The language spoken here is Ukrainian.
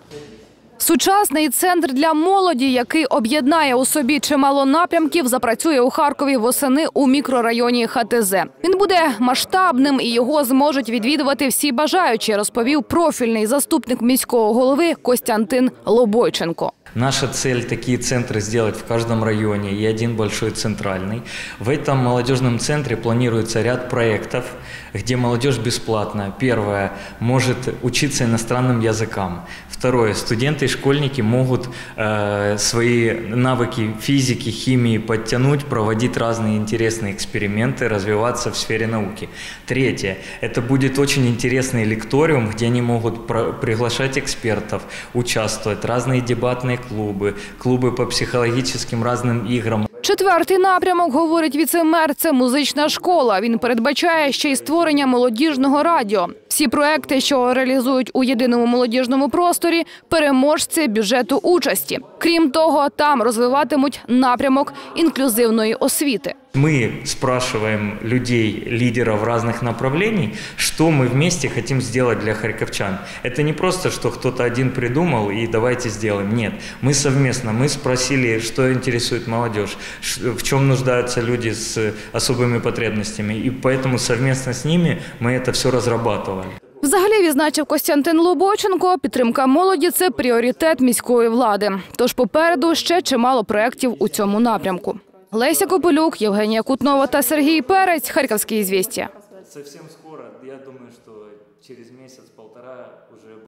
Сучасний центр для молоді, який об'єднає у собі чимало напрямків, запрацює у Харкові восени у мікрорайоні ХТЗ. Він буде масштабним і його зможуть відвідувати всі бажаючі, розповів профільний заступник міського голови Костянтин Лобойченко. Наша цель – такие центры сделать в каждом районе и один большой центральный. В этом молодежном центре планируется ряд проектов, где молодежь бесплатно. Первое – может учиться иностранным языкам. Второе – студенты и школьники могут свои навыки физики, химии подтянуть, проводить разные интересные эксперименты, развиваться в сфере науки. Третье – это будет очень интересный лекториум, где они могут приглашать экспертов, участвовать, разные дебатные клуби по психологічним різним іграм. Четвертий напрямок, говорить віце-мер, це музична школа. Він передбачає ще й створення молодіжного радіо. Всі проекти, що реалізують у єдиному молодіжному просторі, переможці бюджету участі. Крім того, там розвиватимуть напрямок інклюзивної освіти. Мы спрашиваем людей, лидеров разных направлений, что мы вместе хотим сделать для харьковчан. Это не просто, что кто-то один придумал и давайте сделаем. Нет, мы совместно, мы спросили, что интересует молодежь, в чем нуждаются люди с особыми потребностями. И поэтому совместно с ними мы это все разрабатывали. Взагалі, відзначив Костянтин Лобойченко, підтримка молоді – це пріоритет міської влади. Тож попереду ще чимало проєктів у цьому напрямку. Леся Копилюк, Євгенія Кутнова та Сергій Перець. Харківські «Ізвістія». Совсем скоро, я думаю, что через месяц-полтора уже